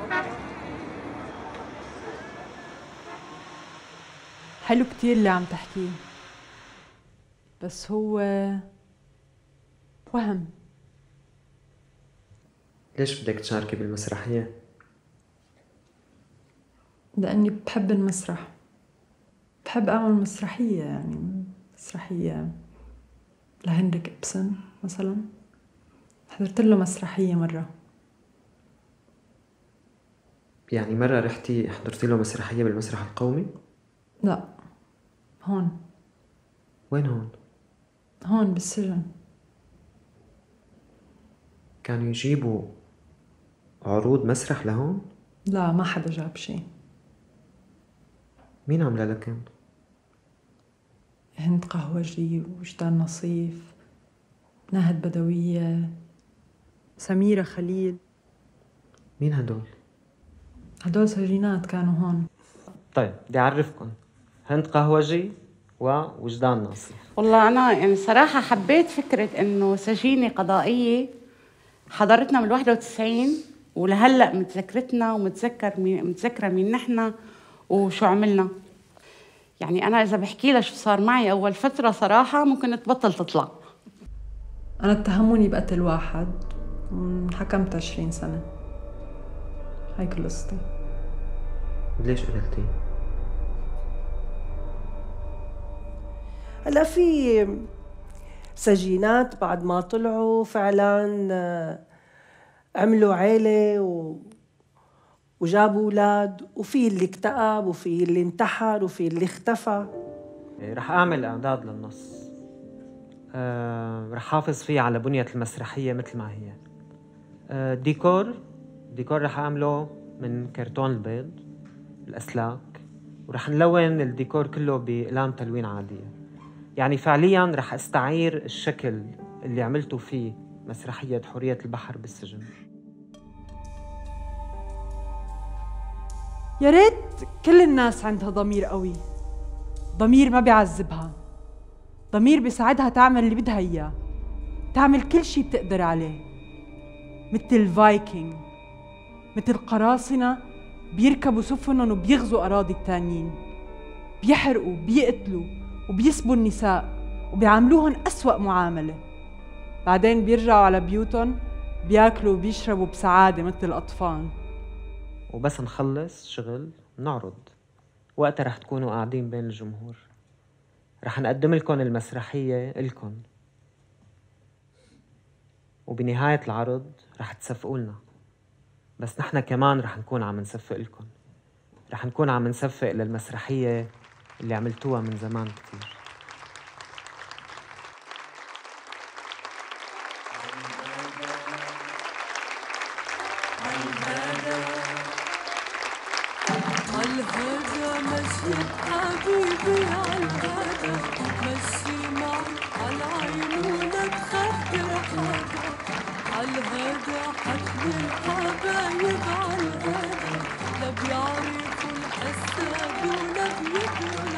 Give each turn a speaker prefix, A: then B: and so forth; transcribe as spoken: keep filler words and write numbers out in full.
A: حلو كتير اللي عم تحكيه، بس هو وهم.
B: ليش بدك تشاركي بالمسرحية؟
A: لأني بحب المسرح، بحب أعمل مسرحية، يعني مسرحية لهنريك إبسن مثلا. حضرت له مسرحية مرة.
B: يعني مرة رحتي حضرتي له مسرحية بالمسرح القومي؟
A: لا، هون.
B: وين هون؟
A: هون بالسجن.
B: كانوا يجيبوا عروض مسرح لهون؟
A: لا، ما حدا جاب شي.
B: مين عملها لكن؟
A: هند قهوجي، وجدان نصيف، نهد بدوية، سميرة خليل.
B: مين هدول؟
A: هدول سجينات كانوا هون.
B: طيب بدي أعرفكم، هند قهوجي ووجدان ناصف.
C: والله أنا يعني صراحة حبيت فكرة إنه سجينة قضائية حضرتنا من واحد وتسعين ولهلأ متذكرتنا ومتذكر مين متذكرة مين نحنا وشو عملنا. يعني أنا إذا بحكي لها شو صار معي أول فترة صراحة ممكن تبطل تطلع.
A: أنا اتهموني بقتل واحد وانحكمت عشرين سنة. هاي كل قصتي.
B: ليش قتلتي؟
D: هلا في سجينات بعد ما طلعوا فعلا عملوا عيلة و... وجابوا أولاد، وفي اللي اكتئب وفي اللي انتحر وفي اللي اختفى.
B: رح أعمل إعداد للنص، أه رح حافظ فيه على بنية المسرحية مثل ما هي. أه ديكور ديكور رح أعمله من كرتون البيض الأسلاك، ورح نلون الديكور كله بأقلام تلوين عادية. يعني فعلياً رح أستعير الشكل اللي عملته فيه مسرحية حرية البحر بالسجن.
A: يا ريت كل الناس عندها ضمير قوي، ضمير ما بيعذبها، ضمير بيساعدها تعمل اللي بدها إياه، تعمل كل شي بتقدر عليه. مثل الفايكنج، مثل قراصنة بيركبوا سفنهم وبيغزوا أراضي التانيين، بيحرقوا، بيقتلوا وبيسبوا النساء وبيعاملوهن أسوأ معاملة. بعدين بيرجعوا على بيوتهم بياكلوا وبيشربوا بسعادة مثل الأطفال.
B: وبس نخلص شغل نعرض، وقتها رح تكونوا قاعدين بين الجمهور، رح نقدم لكم المسرحية إلكم، وبنهاية العرض رح تصفقوا لنا، بس نحن كمان رح نكون عم نصفق لكم، رح نكون عم نصفق للمسرحية اللي عملتوها من زمان كتير.
E: عالهدى مشي حبيبي عالهدى مشي معي عالعين ولا تخبر حدا. عالهدى حكي الحبايب عالهدى لا بيعرفوا الحساد ولا بيبنوا